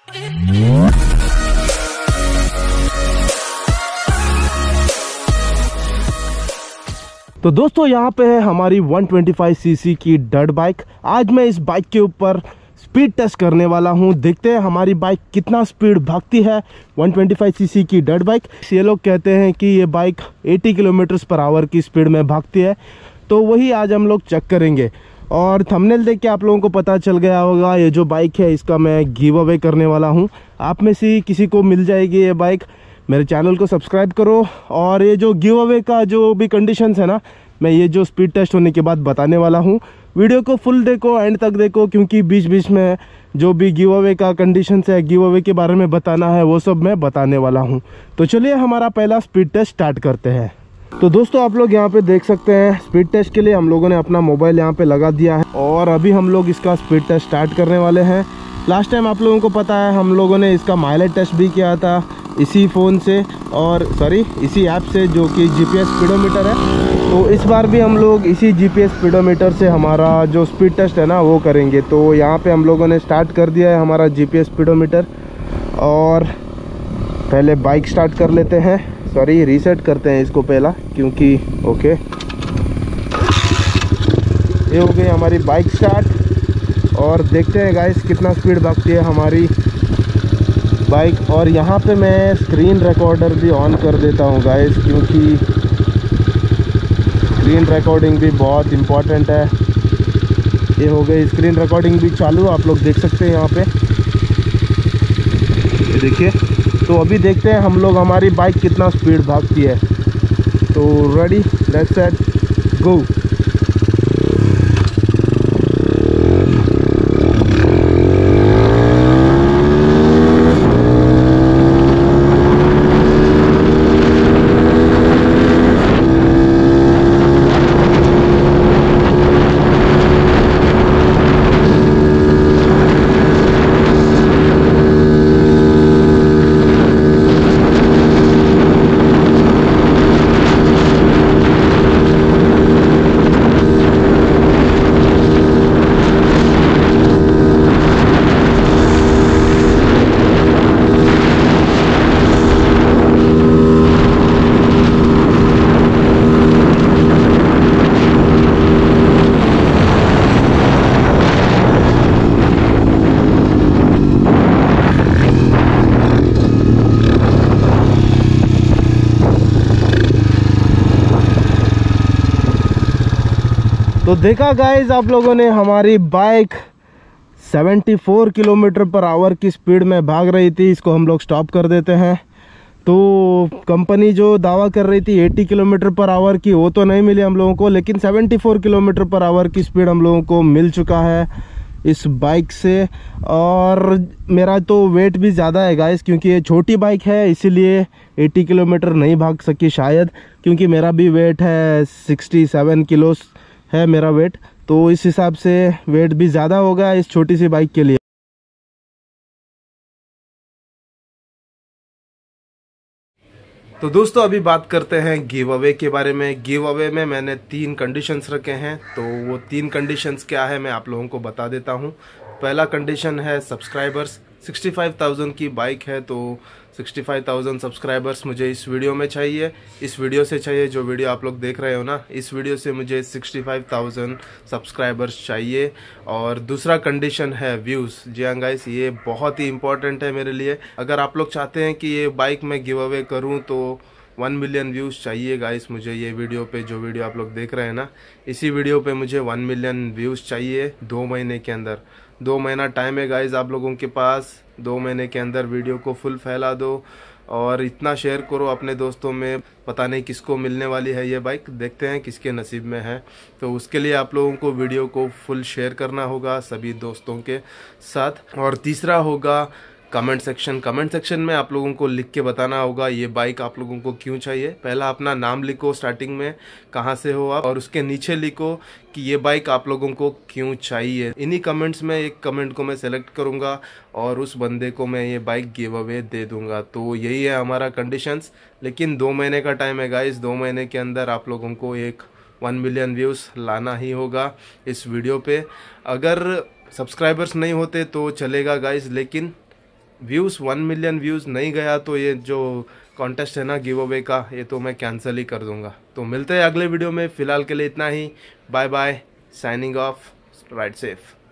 तो दोस्तों यहाँ पे है हमारी 125 सीसी की डर्ट बाइक। आज मैं इस बाइक के ऊपर स्पीड टेस्ट करने वाला हूँ। देखते हैं हमारी बाइक कितना स्पीड भागती है। 125 सीसी की डर्ट बाइक, ये लोग कहते हैं कि ये बाइक 80 किलोमीटर पर आवर की स्पीड में भागती है, तो वही आज हम लोग चेक करेंगे। और थंबनेल देख के आप लोगों को पता चल गया होगा, ये जो बाइक है इसका मैं गिव अवे करने वाला हूँ। आप में से किसी को मिल जाएगी ये बाइक। मेरे चैनल को सब्सक्राइब करो। और ये जो गिव अवे का जो भी कंडीशंस है ना, मैं ये जो स्पीड टेस्ट होने के बाद बताने वाला हूँ। वीडियो को फुल देखो, एंड तक देखो, क्योंकि बीच बीच में जो भी गिव अवे का कंडीशंस है, गिव अवे के बारे में बताना है, वो सब मैं बताने वाला हूँ। तो चलिए हमारा पहला स्पीड टेस्ट स्टार्ट करते हैं। तो दोस्तों आप लोग यहाँ पे देख सकते हैं, स्पीड टेस्ट के लिए हम लोगों ने अपना मोबाइल यहाँ पे लगा दिया है और अभी हम लोग इसका स्पीड टेस्ट स्टार्ट करने वाले हैं। लास्ट टाइम आप लोगों को पता है हम लोगों ने इसका माइलेज टेस्ट भी किया था इसी फ़ोन से, और इसी ऐप से, जो कि जीपीएस स्पीडोमीटर है। तो इस बार भी हम लोग इसी जीपीएस स्पीडोमीटर से हमारा जो स्पीड टेस्ट है ना वो करेंगे। तो यहाँ पे हम लोगों ने स्टार्ट कर दिया है हमारा जीपीएस स्पीडोमीटर, और पहले बाइक स्टार्ट कर लेते हैं। रीसेट करते हैं इसको पहला, क्योंकि ओके, ये हो गई हमारी बाइक स्टार्ट। और देखते हैं गाइस कितना स्पीड भागती है हमारी बाइक। और यहाँ पे मैं स्क्रीन रिकॉर्डर भी ऑन कर देता हूँ गाइस, क्योंकि स्क्रीन रिकॉर्डिंग भी बहुत इम्पोर्टेंट है। ये हो गई स्क्रीन रिकॉर्डिंग भी चालू, आप लोग देख सकते हैं यहाँ पे, ये देखिए। तो अभी देखते हैं हम लोग हमारी बाइक कितना स्पीड भागती है। तो रेडी, लेट्स सेट गो। तो देखा गाइज आप लोगों ने, हमारी बाइक 74 किलोमीटर पर आवर की स्पीड में भाग रही थी। इसको हम लोग स्टॉप कर देते हैं। तो कंपनी जो दावा कर रही थी 80 किलोमीटर पर आवर की, वो तो नहीं मिली हम लोगों को, लेकिन 74 किलोमीटर पर आवर की स्पीड हम लोगों को मिल चुका है इस बाइक से। और मेरा तो वेट भी ज़्यादा है गाइस, क्योंकि ये छोटी बाइक है, इसीलिए 80 किलोमीटर नहीं भाग सकी शायद, क्योंकि मेरा भी वेट है 67 किलो है मेरा वेट। तो इस हिसाब से वेट भी ज़्यादा होगा इस छोटी सी बाइक के लिए। तो दोस्तों अभी बात करते हैं गिव अवे के बारे में। गिव अवे में मैंने 3 कंडीशंस रखे हैं। तो वो 3 कंडीशंस क्या है मैं आप लोगों को बता देता हूँ। पहला कंडीशन है सब्सक्राइबर्स। 65,000 की बाइक है, तो 65,000 सब्सक्राइबर्स मुझे इस वीडियो में चाहिए, इस वीडियो से चाहिए। जो वीडियो आप लोग देख रहे हो ना, इस वीडियो से मुझे 65,000 सब्सक्राइबर्स चाहिए। और दूसरा कंडीशन है व्यूज़। जी हाँ गाइस, ये बहुत ही इंपॉर्टेंट है मेरे लिए। अगर आप लोग चाहते हैं कि ये बाइक मैं गिव अवे करूँ, तो 1 मिलियन व्यूज़ चाहिए गाइस मुझे। ये वीडियो पे, जो वीडियो आप लोग देख रहे हैं ना, इसी वीडियो पे मुझे 1 मिलियन व्यूज़ चाहिए 2 महीने के अंदर। 2 महीना टाइम है गाइस आप लोगों के पास। 2 महीने के अंदर वीडियो को फुल फैला दो और इतना शेयर करो अपने दोस्तों में। पता नहीं किसको मिलने वाली है ये बाइक, देखते हैं किसके नसीब में है। तो उसके लिए आप लोगों को वीडियो को फुल शेयर करना होगा सभी दोस्तों के साथ। और तीसरा होगा कमेंट सेक्शन में आप लोगों को लिख के बताना होगा ये बाइक आप लोगों को क्यों चाहिए। पहला अपना नाम लिखो स्टार्टिंग में, कहाँ से हो आप, और उसके नीचे लिखो कि ये बाइक आप लोगों को क्यों चाहिए। इन्हीं कमेंट्स में एक कमेंट को मैं सेलेक्ट करूँगा और उस बंदे को मैं ये बाइक गिव अवे दे दूँगा। तो यही है हमारा कंडीशंस। लेकिन 2 महीने का टाइम है गाइस। 2 महीने के अंदर आप लोगों को एक 1 मिलियन व्यूज़ लाना ही होगा इस वीडियो पे। अगर सब्सक्राइबर्स नहीं होते तो चलेगा गाइस, लेकिन व्यूज़ 1 मिलियन व्यूज़ नहीं गया तो ये जो कॉन्टेस्ट है ना गिव अवे का, ये तो मैं कैंसिल ही कर दूंगा। तो मिलते हैं अगले वीडियो में, फ़िलहाल के लिए इतना ही। Bye bye, signing off, right safe.